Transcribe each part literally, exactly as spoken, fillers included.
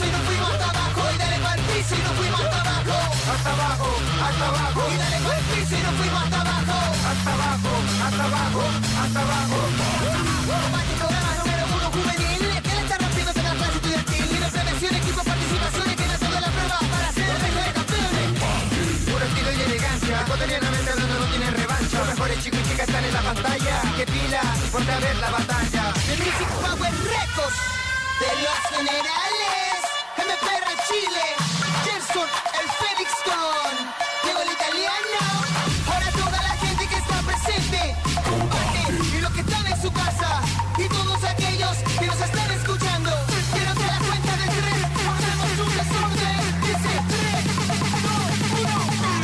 y nos fuimos hasta abajo. Y dale pa'l piso y nos fuimos hasta abajo. Hasta abajo, hasta abajo. Y dale pa'l piso y nos fuimos hasta abajo. Hasta abajo, hasta abajo, hasta abajo. Combate programa número uno juvenil. Que le está rompiéndose la clase estudiantil. Libre prevención, equipo, participaciones. Que no se la prueba para ser el mejor campeones. Puro estilo y elegancia. Cotidianamente hablando no tiene revancha. Los mejores chicos y chicas están en la pantalla. Que pila y ponte a ver la batalla. The Music Power Records. De los generales. M P R Chile. Gerson, el Félix con Diego el italiano. Ahora toda la gente que está presente. Combate y los que están en su casa. Y todos aquellos que nos están escuchando. Quiero que la cuenta de tres. Hacemos un desorden. Dice tres, dos, uno.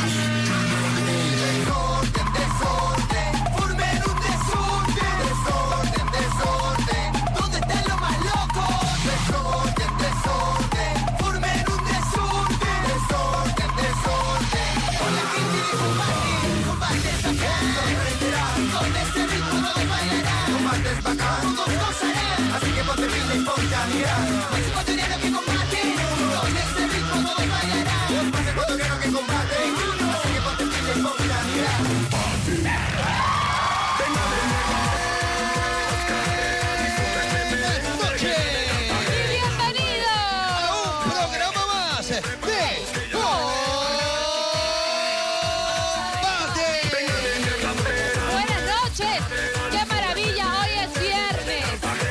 Desorden, desorden. Formen un desorden. Desorden, desorden. ¿Dónde están los más locos? Desorden, desorden. Formen un desorden. Desorden, desorden. Con la gente de combate. Combate sacando. Con este ritmo todos bailarán. Combate es bacán. Todos gozarán. Así que ponte pila y ponte a mirar. Es ecuatoriano que combate. Con este ritmo todos bailarán. Es ecuatoriano que combate. Así que ponte pila y ponte a mirar. Buenas noches. Y bienvenido A un programa más de Combate. Buenas noches. Qué maravilla, hoy es viernes.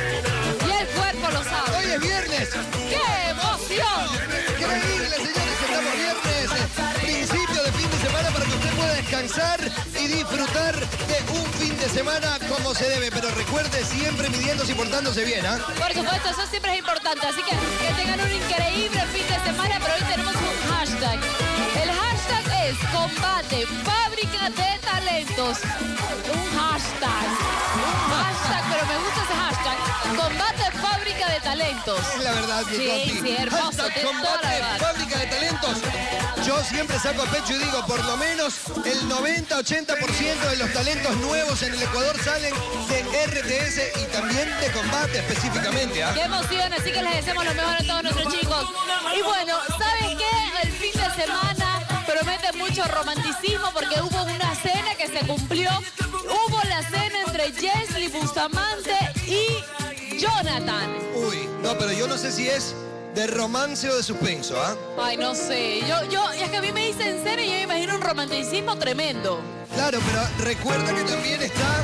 Y el cuerpo lo sabe. Hoy es viernes. ¡Qué emoción! Increíble, señores, estamos viernes. Principio de fin de semana para que usted pueda descansar y disfrutar de un fin de semana como se debe. Pero recuerde, siempre midiéndose y portándose bien, ¿ah? Por supuesto, eso siempre es importante. Así que que tengan un increíble fin de semana. Pero hoy tenemos un hashtag. El hashtag es Combate Fábrica de Talentos. Un hashtag. Un hashtag, pero me gusta ese hashtag. Combate Fábrica de Talentos. Es la verdad, mi Sí, compi. sí, hermoso, Hashtag tiene toda la Combate verdad. Fábrica de Talentos. Yo siempre saco a pecho y digo, por lo menos el noventa a ochenta por ciento de los talentos nuevos en el Ecuador salen de R T S y también de combate específicamente, ¿ah? Qué emoción, así que les deseamos lo mejor a todos nuestros chicos. Y bueno, ¿saben qué? El fin de semana promete mucho romanticismo porque hubo una cena que se cumplió. Hubo la cena entre Jesly Bustamante y Jonathan. Uy, no, pero yo no sé si es de romance o de suspenso, ¿ah? Ay, no sé. Yo, yo, es que a mí me dicen cena y yo me imagino un romanticismo tremendo. Claro, pero recuerda que también está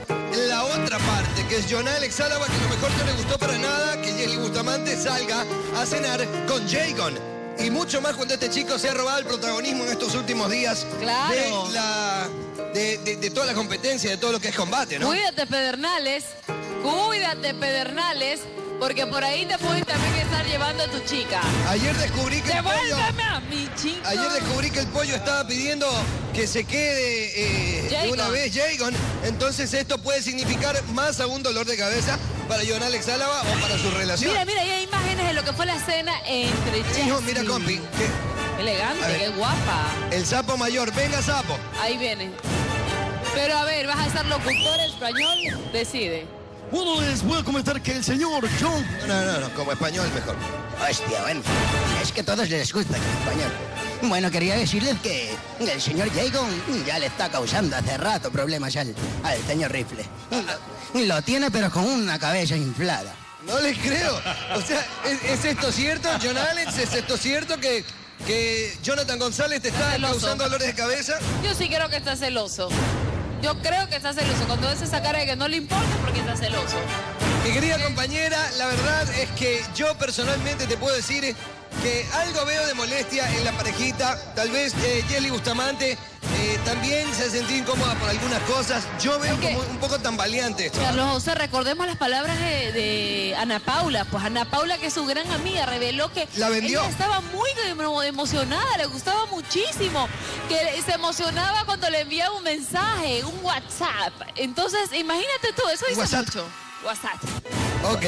la otra parte, que es John Alex Álava, que a lo mejor no le gustó para nada que Jesly Bustamante salga a cenar con Jagon. Y mucho más cuando este chico se ha robado el protagonismo en estos últimos días Claro. de, la, de, de- de toda la competencia, de todo lo que es combate, ¿no? Cuídate, Pedernales. Cuídate, Pedernales. Porque por ahí te pueden también estar llevando a tu chica. Ayer descubrí que el pollo, Devuélveme a mi chica. ayer descubrí que el pollo estaba pidiendo que se quede eh, de Jagon. una vez Jagon. Entonces esto puede significar más aún dolor de cabeza para John Alex Álava o para su relación. Mira, mira, ahí hay imágenes de lo que fue la cena entre Jesly. Hijo, mira, compi, que Elegante, A ver. qué guapa. el sapo mayor, venga sapo. Ahí viene. Pero a ver, ¿vas a ser locutor español? Decide. Bueno, les voy a comentar que el señor John... No, no, no, como español mejor. Hostia, bueno, es que a todos les gusta el español. Bueno, quería decirles que el señor Jagon ya le está causando hace rato problemas al, al señor Rifle. Lo, lo tiene pero con una cabeza inflada. No les creo. O sea, ¿es, es esto cierto, John Alex? ¿Es esto cierto que, que Jonathan González te está Celoso. causando dolores de cabeza? Yo sí creo que está celoso. Yo creo que está celoso. Cuando ves esa cara de que no le importa, porque está celoso. Mi querida compañera, la verdad es que yo personalmente te puedo decir que algo veo de molestia en la parejita. Tal vez eh, Jesly Bustamante eh, también se ha sentido incómoda por algunas cosas. Yo veo Es que- como un poco tambaleante esto. Carlos José, recordemos las palabras de, de Ana Paula. Pues Ana Paula, que es su gran amiga, reveló que La vendió. ella estaba muy emo- emocionada, le gustaba muchísimo, que se emocionaba cuando le enviaba un mensaje, un WhatsApp. Entonces, imagínate tú, eso dice WhatsApp. mucho. WhatsApp. Ok.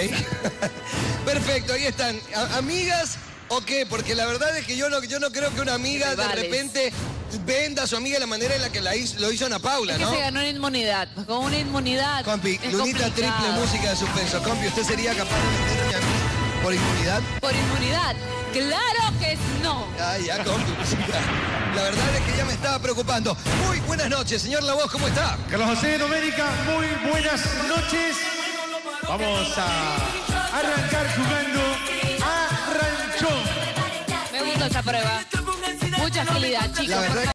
Perfecto, ahí están. A- amigas, ¿o qué? Porque la verdad es que yo no, yo no creo que una amiga de Rivales. repente venda a su amiga de la manera en la que la hizo- lo hizo Ana Paula, Es que ¿no? se ganó una inmunidad. Pues con una inmunidad. Compi, es Lunita complicado. triple música de suspenso. Compi, ¿usted sería capaz de venderme a mí ¿Por inmunidad? ¿Por inmunidad? ¡Claro que no! Ay, ya con publicidad. La verdad es que ya me estaba preocupando. Muy buenas noches, señor La Voz, ¿cómo está? Carlos José Doménica, muy buenas noches. Vamos a arrancar jugando a Ranchón. Me gusta esa prueba. Mucha agilidad, chicos. La verdad